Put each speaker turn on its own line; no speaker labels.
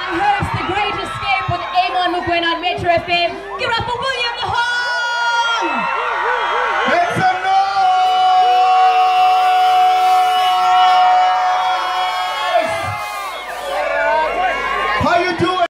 and hosts The Great Escape with Eamon McGuinn on Metro FM. Give it up for William the Hall!